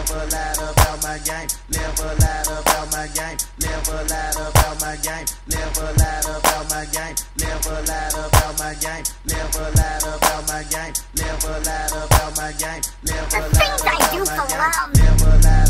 never lied about my game, never lied about my game, never lied about my game, never lied about my game, never lied about my game, never lied about my game, never lied about my game, never lied about my game, never lied